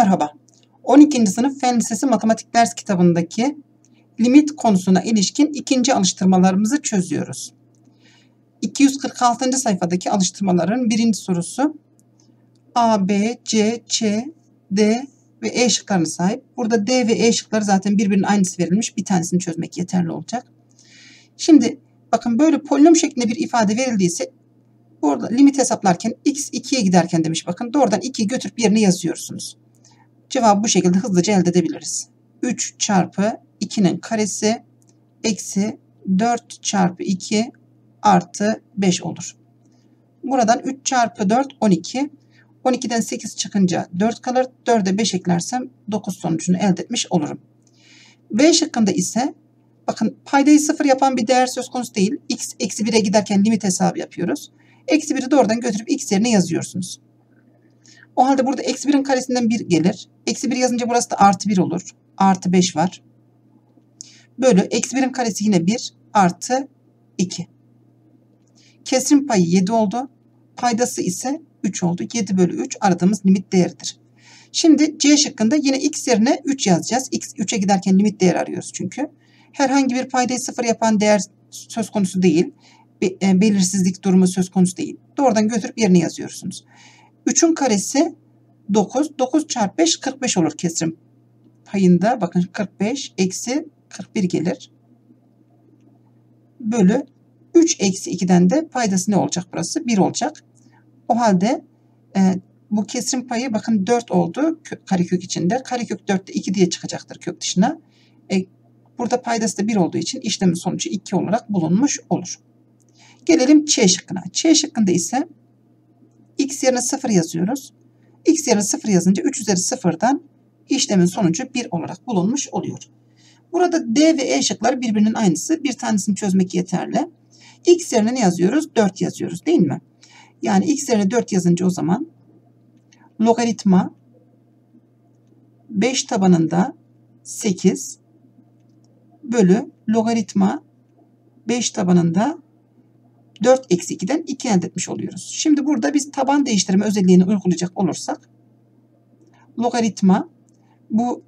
Merhaba. 12. sınıf Fen Lisesi Matematik ders kitabındaki limit konusuna ilişkin ikinci alıştırmalarımızı çözüyoruz. 246. sayfadaki alıştırmaların birinci sorusu A, B, C, Ç, D ve E şıklarına sahip. Burada D ve E şıkları zaten birbirinin aynısı verilmiş. Bir tanesini çözmek yeterli olacak. Şimdi bakın böyle polinom şeklinde bir ifade verildiyse burada limit hesaplarken x 2'ye giderken demiş bakın doğrudan 2'yi götürüp yerine yazıyorsunuz. Cevabı bu şekilde hızlıca elde edebiliriz. 3 çarpı 2'nin karesi eksi 4 çarpı 2 artı 5 olur. Buradan 3 çarpı 4 12. 12'den 8 çıkınca 4 kalır. 4'e 5 eklersem 9 sonucunu elde etmiş olurum. B şıkkında ise bakın paydayı 0 yapan bir değer söz konusu değil. X eksi 1'e giderken limit hesabı yapıyoruz. Eksi 1'i doğrudan götürüp x yerine yazıyorsunuz. O halde burada eksi 1'in karesinden 1 gelir. Eksi 1 yazınca burası da artı 1 olur. Artı 5 var. Bölü eksi 1'in karesi yine 1 artı 2. Kesrin payı 7 oldu. Paydası ise 3 oldu. 7 bölü 3 aradığımız limit değeridir. Şimdi C şıkkında yine x yerine 3 yazacağız. X 3'e giderken limit değer arıyoruz çünkü. Herhangi bir paydayı 0 yapan değer söz konusu değil. Belirsizlik durumu söz konusu değil. Doğrudan götürüp yerine yazıyorsunuz. 3'ün karesi 9. 9 çarpı 5 45 olur kesrim payında. Bakın 45 eksi 41 gelir. Bölü 3 eksi 2'den de paydası ne olacak burası? 1 olacak. O halde bu kesrim payı bakın 4 oldu karekök içinde. Karekök 4'te 2 diye çıkacaktır kök dışına. Burada paydası da 1 olduğu için işlemin sonucu 2 olarak bulunmuş olur. Gelelim Ç şıkkına. Ç şıkkında ise x yerine 0 yazıyoruz. X yerine 0 yazınca 3 üzeri 0'dan işlemin sonucu 1 olarak bulunmuş oluyor. Burada D ve E şıkları birbirinin aynısı. Bir tanesini çözmek yeterli. X yerine ne yazıyoruz? 4 yazıyoruz değil mi? Yani x yerine 4 yazınca o zaman logaritma 5 tabanında 8 bölü logaritma 5 tabanında 4 eksi 2'den 2 elde etmiş oluyoruz. Şimdi burada biz taban değiştirme özelliğini uygulayacak olursak logaritma bu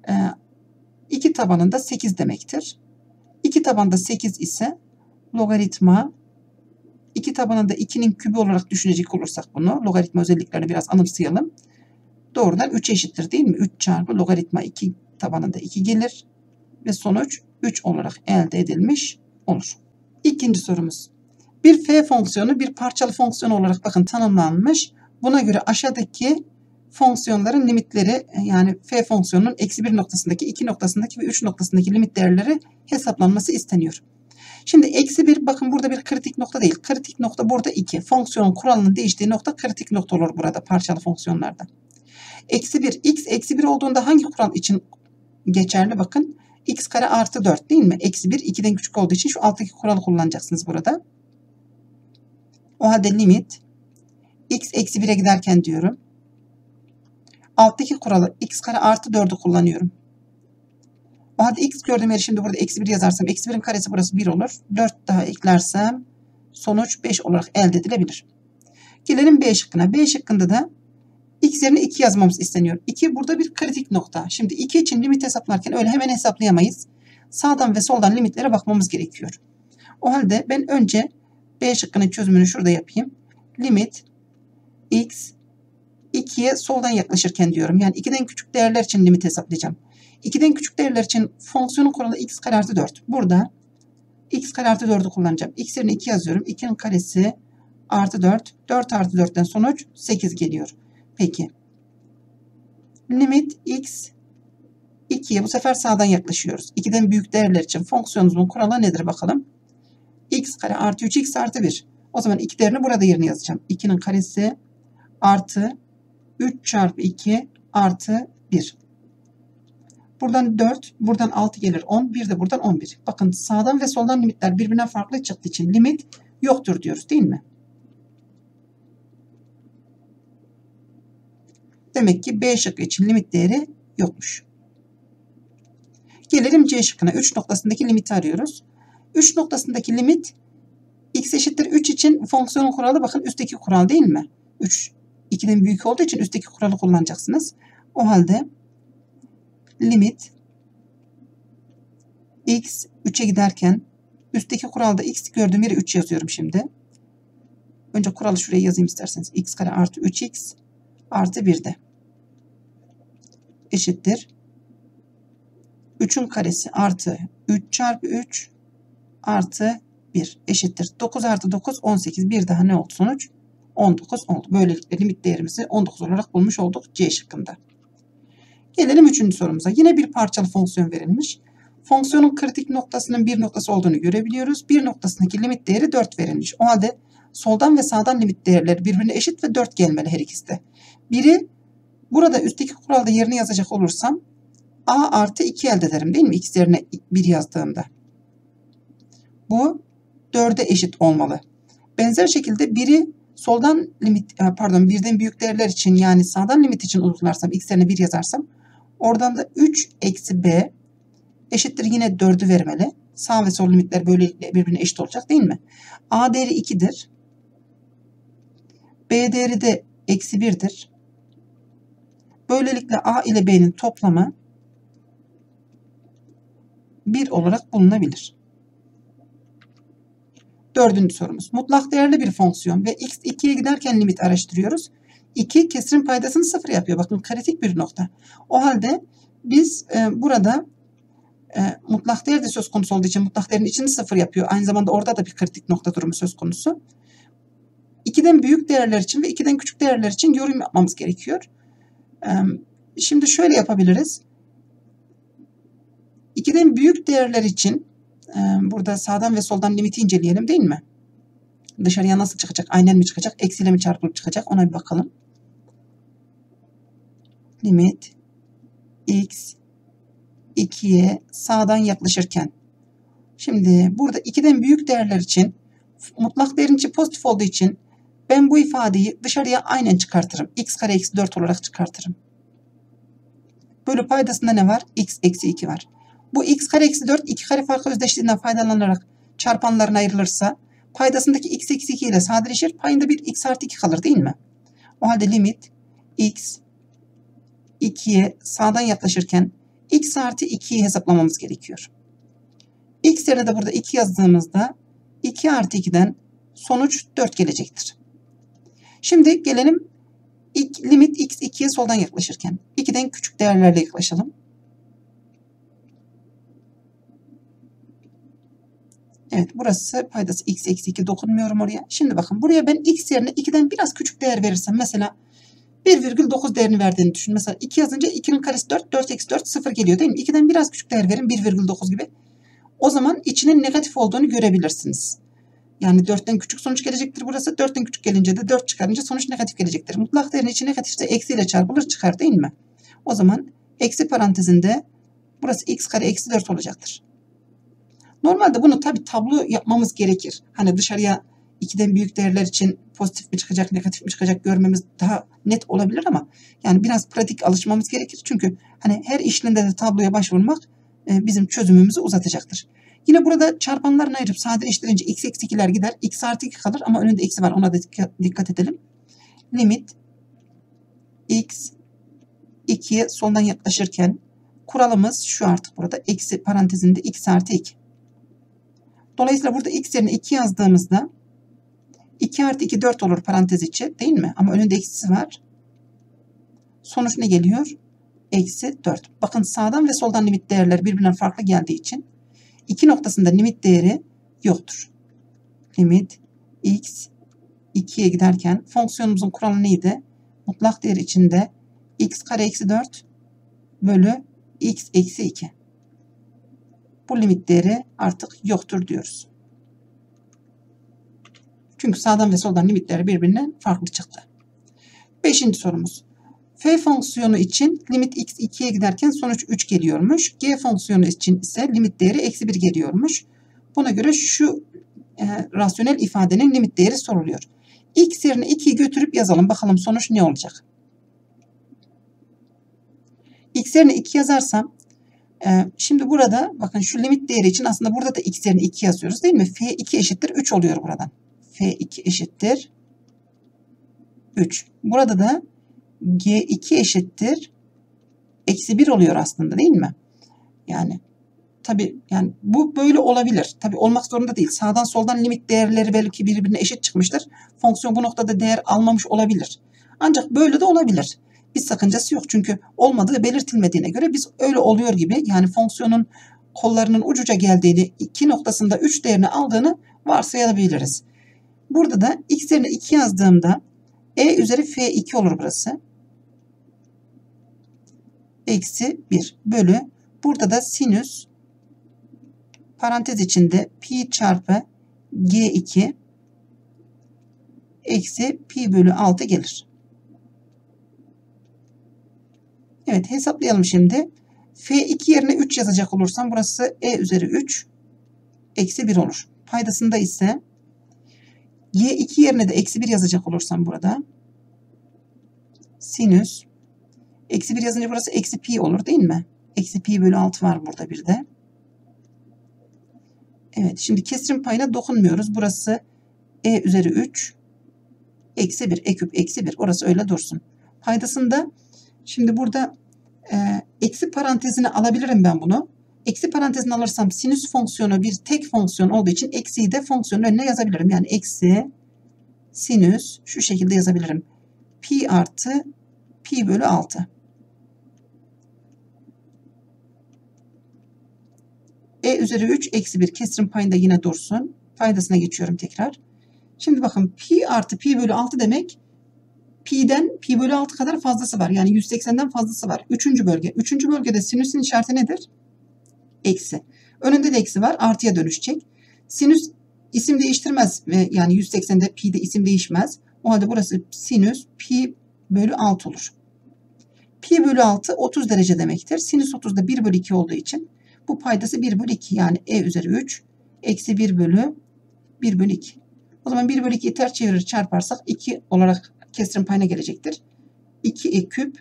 2 tabanında 8 demektir. 2 tabanında 8 ise logaritma 2 tabanında 2'nin kübü olarak düşünecek olursak bunu logaritma özelliklerini biraz anımsayalım. Doğrudan 3 eşittir değil mi? 3 çarpı logaritma 2 tabanında 2 gelir ve sonuç 3 olarak elde edilmiş olur. İkinci sorumuz. Bir f fonksiyonu bir parçalı fonksiyon olarak bakın tanımlanmış. Buna göre aşağıdaki fonksiyonların limitleri yani f fonksiyonunun eksi 1 noktasındaki, 2 noktasındaki ve 3 noktasındaki limit değerleri hesaplanması isteniyor. Şimdi eksi 1 bakın burada bir kritik nokta değil. Kritik nokta burada 2. Fonksiyonun kuralının değiştiği nokta kritik nokta olur burada parçalı fonksiyonlarda. Eksi 1 x eksi 1 olduğunda hangi kural için geçerli bakın. X kare artı 4 değil mi? Eksi 1 2'den küçük olduğu için şu alttaki kuralı kullanacaksınız burada. O halde limit x eksi 1'e giderken diyorum. Alttaki kuralı x kare artı 4'ü kullanıyorum. O halde x gördüğüm yeri şimdi burada eksi 1 yazarsam eksi 1'in karesi burası 1 olur. 4 daha eklersem sonuç 5 olarak elde edilebilir. Gelelim B şıkkına. B şıkkında da x yerine 2 yazmamız isteniyor. 2 burada bir kritik nokta. Şimdi 2 için limit hesaplarken öyle hemen hesaplayamayız. Sağdan ve soldan limitlere bakmamız gerekiyor. O halde ben önce B şıkkının çözümünü şurada yapayım. Limit x 2'ye soldan yaklaşırken diyorum. Yani 2'den küçük değerler için limit hesaplayacağım. 2'den küçük değerler için fonksiyonun kuralı x kare artı 4. Burada x kare artı 4'ü kullanacağım. X yerine 2 yazıyorum. 2'nin karesi artı 4. 4 artı 4'ten sonuç 8 geliyor. Peki. Limit x 2'ye bu sefer sağdan yaklaşıyoruz. 2'den büyük değerler için fonksiyonumuzun kuralı nedir bakalım. X kare artı 3x artı 1. O zaman 2 değerini burada yerine yazacağım. 2'nin karesi artı 3 çarpı 2 artı 1. Buradan 4, buradan 6 gelir 10, bir de buradan 11. Bakın sağdan ve soldan limitler birbirinden farklı çıktığı için limit yoktur diyoruz değil mi? Demek ki B şıkkı için limit değeri yokmuş. Gelelim C şıkkına. 3 noktasındaki limiti arıyoruz. 3 noktasındaki limit x eşittir 3 için fonksiyonun kuralı bakın üstteki kural değil mi? 3 2'den büyük olduğu için üstteki kuralı kullanacaksınız. O halde limit x 3'e giderken üstteki kuralda x gördüğüm yere 3 yazıyorum şimdi. Önce kuralı şuraya yazayım isterseniz. X kare artı 3x artı 1 de eşittir. 3'ün karesi artı 3 çarpı 3 artı 1 eşittir. 9 artı 9 18. Bir daha ne oldu sonuç? 19 oldu. Böylelikle limit değerimizi 19 olarak bulmuş olduk C şıkkında. Gelelim 3. sorumuza. Yine bir parçalı fonksiyon verilmiş. Fonksiyonun kritik noktasının 1 noktası olduğunu görebiliyoruz. 1 noktasındaki limit değeri 4 verilmiş. O halde soldan ve sağdan limit değerleri birbirine eşit ve 4 gelmeli her ikisi de. Biri burada üstteki kuralda yerini yazacak olursam a artı 2 elde ederim değil mi? X yerine 1 yazdığımda. Bu 4'e eşit olmalı. Benzer şekilde biri soldan limit, pardon, birden büyük değerler için yani sağdan limit için uygularsam x yerine 1 yazarsam oradan da 3 eksi b eşittir yine 4'ü vermeli. Sağ ve sol limitler böylelikle birbirine eşit olacak değil mi? A değeri 2'dir. B değeri de eksi 1'dir. Böylelikle A ile B'nin toplamı 1 olarak bulunabilir. 4. sorumuz. Mutlak değerli bir fonksiyon ve x 2'ye giderken limit araştırıyoruz. 2 kesirin paydasını 0 yapıyor. Bakın kritik bir nokta. O halde biz burada mutlak değer de söz konusu olduğu için mutlak değerin içini 0 yapıyor. Aynı zamanda orada da bir kritik nokta durumu söz konusu. 2'den büyük değerler için ve 2'den küçük değerler için yorum yapmamız gerekiyor. Şimdi şöyle yapabiliriz. 2'den büyük değerler için burada sağdan ve soldan limiti inceleyelim değil mi? Dışarıya nasıl çıkacak? Aynen mi çıkacak? Eksiyle mi çarpılıp çıkacak? Ona bir bakalım. Limit x 2'ye sağdan yaklaşırken. Şimdi burada 2'den büyük değerler için mutlak değerin içi pozitif olduğu için ben bu ifadeyi dışarıya aynen çıkartırım. X kare eksi 4 olarak çıkartırım. Bölü paydasında ne var? X eksi 2 var. Bu x kare eksi 4 2 kare farkı özdeşliğinden faydalanarak çarpanlarına ayrılırsa paydasındaki x eksi 2 ile sadeleşir. Payında bir x artı 2 kalır değil mi? O halde limit x 2'ye sağdan yaklaşırken x artı 2'yi hesaplamamız gerekiyor. X yerine de burada 2 yazdığımızda 2 artı 2'den sonuç 4 gelecektir. Şimdi gelelim limit x 2'ye soldan yaklaşırken. 2'den küçük değerlerle yaklaşalım. Evet, burası paydası x eksi 2, dokunmuyorum oraya. Şimdi bakın buraya ben x yerine 2'den biraz küçük değer verirsem mesela 1,9 değerini verdiğini düşün. Mesela 2 yazınca 2'nin karesi 4, 4 eksi 4 0 geliyor değil mi? 2'den biraz küçük değer verin 1,9 gibi. O zaman içinin negatif olduğunu görebilirsiniz. Yani 4'ten küçük sonuç gelecektir burası. 4'ten küçük gelince de 4 çıkarınca sonuç negatif gelecektir. Mutlak değerin içi negatifse eksiyle çarpılır çıkar değil mi? O zaman eksi parantezinde burası x kare eksi 4 olacaktır. Normalde bunu tabi tablo yapmamız gerekir. Hani dışarıya 2'den büyük değerler için pozitif mi çıkacak, negatif mi çıkacak görmemiz daha net olabilir ama yani biraz pratik alışmamız gerekir. Çünkü hani her işlemde de tabloya başvurmak bizim çözümümüzü uzatacaktır. Yine burada çarpanlarını ayırıp sadeleştirince x eksi 2'ler gider. X artı 2 kalır ama önünde eksi var. Ona da dikkat edelim. Limit x 2'ye soldan yaklaşırken kuralımız şu artık burada. Eksi parantezinde x artı 2. Dolayısıyla burada x yerine 2 yazdığımızda 2 artı 2 4 olur parantez içi değil mi? Ama önünde eksisi var. Sonuç ne geliyor? Eksi 4. Bakın sağdan ve soldan limit değerler birbirinden farklı geldiği için 2 noktasında limit değeri yoktur. Limit x 2'ye giderken fonksiyonumuzun kuralı neydi? Mutlak değer içinde x kare eksi 4 bölü x eksi 2. Bu limit değeri artık yoktur diyoruz. Çünkü sağdan ve soldan limitleri birbirinden farklı çıktı. 5. sorumuz. F fonksiyonu için limit x 2'ye giderken sonuç 3 geliyormuş. G fonksiyonu için ise limit değeri eksi 1 geliyormuş. Buna göre şu rasyonel ifadenin limit değeri soruluyor. X yerine 2'yi götürüp yazalım. Bakalım sonuç ne olacak? X yerine 2 yazarsam şimdi burada bakın şu limit değeri için aslında burada da x yerine 2 yazıyoruz değil mi? F2 eşittir 3 oluyor buradan. F2 eşittir 3. Burada da G2 eşittir eksi 1 oluyor aslında, değil mi? Yani tabii yani bu böyle olabilir. Tabii olmak zorunda değil. Sağdan soldan limit değerleri belki birbirine eşit çıkmıştır. Fonksiyon bu noktada değer almamış olabilir. Ancak böyle de olabilir. Bir sakıncası yok. Çünkü olmadığı belirtilmediğine göre biz öyle oluyor gibi, yani fonksiyonun kollarının ucuca geldiğini, 2 noktasında 3 değerini aldığını varsayabiliriz. Burada da x yerine 2 yazdığımda e üzeri f2 olur burası. Eksi 1 bölü. Burada da sinüs parantez içinde pi çarpı g2 eksi pi bölü 6 gelir. Evet, hesaplayalım şimdi. F2 yerine 3 yazacak olursam burası e üzeri 3 eksi 1 olur. Paydasında ise G2 yerine de eksi 1 yazacak olursam burada sinüs eksi 1 yazınca burası eksi pi olur, değil mi? Eksi pi bölü 6 var burada bir de. Evet, şimdi kesirin payına dokunmuyoruz. Burası e üzeri 3 eksi 1 e küp eksi 1. Orası öyle dursun. Paydasında şimdi burada eksi parantezine alabilirim ben bunu. Eksi parantezini alırsam sinüs fonksiyonu bir tek fonksiyon olduğu için eksiyi de fonksiyonun önüne yazabilirim. Yani eksi sinüs şu şekilde yazabilirim. Pi artı pi bölü 6. E üzeri 3 eksi 1 kesirin payında yine dursun. Paydasına geçiyorum tekrar. Şimdi bakın pi artı pi bölü 6 demek pi'den pi bölü 6 kadar fazlası var. Yani 180'den fazlası var. Üçüncü bölge. Üçüncü bölgede sinüsün işareti nedir? Eksi. Önünde de eksi var. Artıya dönüşecek. Sinüs isim değiştirmez. Ve yani 180'de pi'de isim değişmez. O halde burası sinüs pi bölü 6 olur. Pi bölü 6 30 derece demektir. Sinüs 30'da 1 bölü 2 olduğu için bu paydası 1 bölü 2. Yani e üzeri 3 eksi 1 bölü 1 bölü 2. O zaman 1 bölü 2'yi ters çevirir çarparsak 2 olarak kesirin payına gelecektir. 2 e küp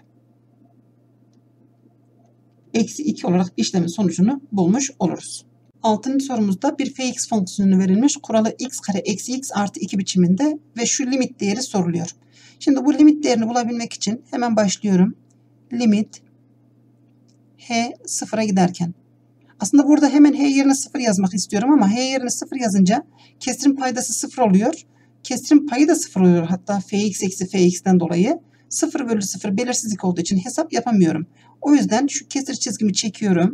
eksi 2 olarak işlemin sonucunu bulmuş oluruz. 6. sorumuzda bir fx fonksiyonu verilmiş. Kuralı x kare eksi x artı 2 biçiminde ve şu limit değeri soruluyor. Şimdi bu limit değerini bulabilmek için hemen başlıyorum. Limit h sıfıra giderken. Aslında burada hemen h yerine 0 yazmak istiyorum ama h yerine 0 yazınca kesirin paydası 0 oluyor. Kesirin payı da 0 oluyor. Hatta fx eksi fx'ten dolayı 0 bölü 0 belirsizlik olduğu için hesap yapamıyorum. O yüzden şu kesir çizgimi çekiyorum.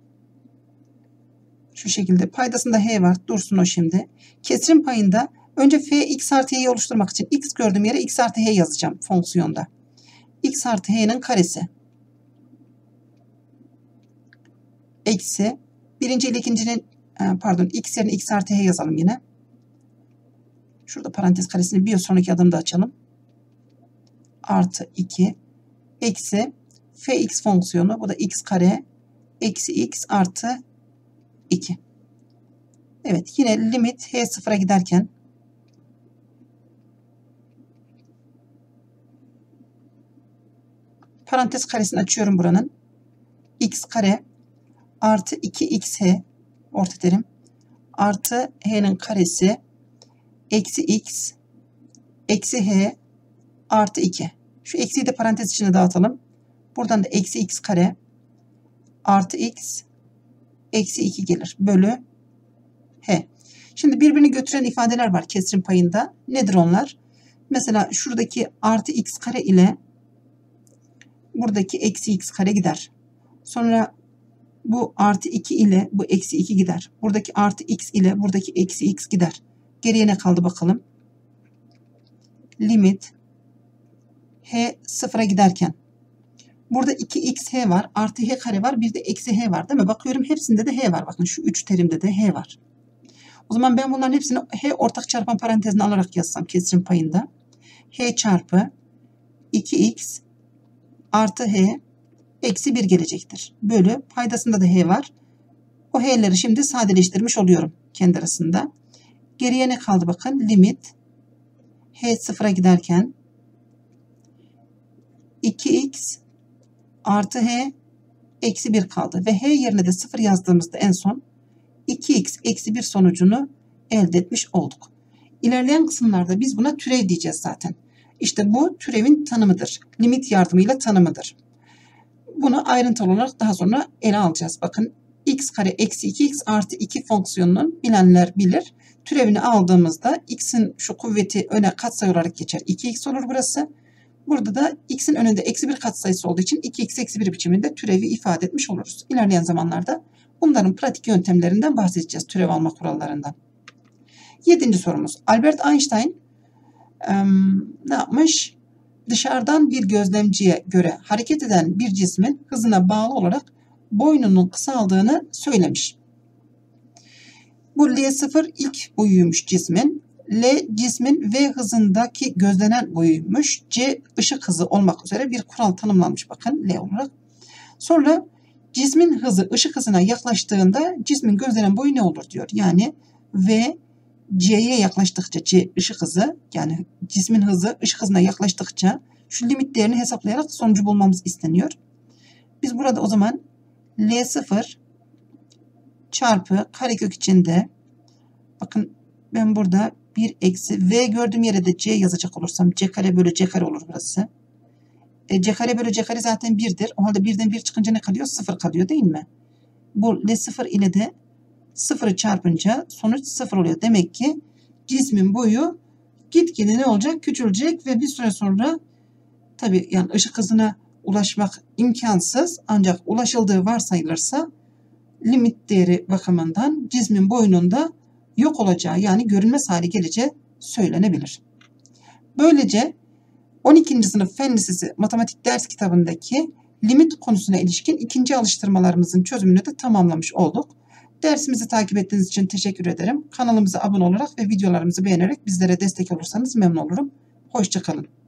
Şu şekilde paydasında h var. Dursun o şimdi. Kesirin payında önce f x artı h'yi oluşturmak için x gördüğüm yere x artı h yazacağım fonksiyonda. X artı h'nin karesi. Eksi. Birinci ile ikincinin pardon x yerine x artı h yazalım yine. Şurada parantez karesini bir sonraki adımda açalım. Artı 2 eksi fx fonksiyonu, bu da x kare eksi x artı 2. Evet, yine limit h sıfıra giderken parantez karesini açıyorum buranın. X kare artı 2xh orta terim artı h'nin karesi eksi x eksi h artı 2. Şu eksiyi de parantez içine dağıtalım. Buradan da eksi x kare artı x eksi 2 gelir. Bölü h. Şimdi birbirini götüren ifadeler var kesirin payında. Nedir onlar? Mesela şuradaki artı x kare ile buradaki eksi x kare gider. Sonra bu artı 2 ile bu eksi 2 gider. Buradaki artı x ile buradaki eksi x gider. Geriye ne kaldı bakalım? Limit h sıfıra giderken. Burada 2xh var. Artı h kare var. Bir de eksi h var, değil mi? Bakıyorum hepsinde de h var. Bakın şu 3 terimde de h var. O zaman ben bunların hepsini h ortak çarpan parantezine alarak yazsam kesirin payında. H çarpı 2x artı h eksi 1 gelecektir. Bölü paydasında da h var. O h'leri şimdi sadeleştirmiş oluyorum kendi arasında. Geriye ne kaldı bakın? Limit h sıfıra giderken 2x artı h eksi 1 kaldı. Ve h yerine de 0 yazdığımızda en son 2x eksi 1 sonucunu elde etmiş olduk. İlerleyen kısımlarda biz buna türev diyeceğiz zaten. İşte bu türevin tanımıdır. Limit yardımıyla tanımıdır. Bunu ayrıntılı olarak daha sonra ele alacağız. Bakın x kare eksi 2x artı 2 fonksiyonunun bilenler bilir. Türevini aldığımızda x'in şu kuvveti öne katsayı olarak geçer. 2x olur burası. Burada da x'in önünde eksi 1 katsayısı olduğu için 2x eksi 1 biçiminde türevi ifade etmiş oluruz. İlerleyen zamanlarda bunların pratik yöntemlerinden bahsedeceğiz. Türev alma kurallarından. 7. sorumuz. Albert Einstein ne yapmış? Dışarıdan bir gözlemciye göre hareket eden bir cismin hızına bağlı olarak boynunun kısaldığını söylemiş. Bu L0 ilk boyuymuş cismin. L cismin V hızındaki gözlenen boyuymuş. C ışık hızı olmak üzere bir kural tanımlanmış bakın L olarak. Sonra cismin hızı ışık hızına yaklaştığında cismin gözlenen boyu ne olur diyor. Yani V C'ye yaklaştıkça C ışık hızı, yani cismin hızı ışık hızına yaklaştıkça şu limit değerini hesaplayarak sonucu bulmamız isteniyor. Biz burada o zaman L0 çarpı karekök içinde, bakın ben burada 1 eksi V gördüğüm yere de C yazacak olursam C kare bölü C kare olur burası. C kare bölü C kare zaten 1'dir. O halde 1'den 1 çıkınca ne kalıyor? 0 kalıyor değil mi? Bu L0 ile de 0'ı çarpınca sonuç 0 oluyor. Demek ki cismin boyu gitgide ne olacak? Küçülecek ve bir süre sonra tabii yani ışık hızına ulaşmak imkansız, ancak ulaşıldığı varsayılırsa limit değeri bakımından cismin boyunun yok olacağı, yani görünmez hale geleceği söylenebilir. Böylece 12. sınıf Fen Lisesi matematik ders kitabındaki limit konusuna ilişkin ikinci alıştırmalarımızın çözümünü de tamamlamış olduk. Dersimizi takip ettiğiniz için teşekkür ederim. Kanalımıza abone olarak ve videolarımızı beğenerek bizlere destek olursanız memnun olurum. Hoşça kalın.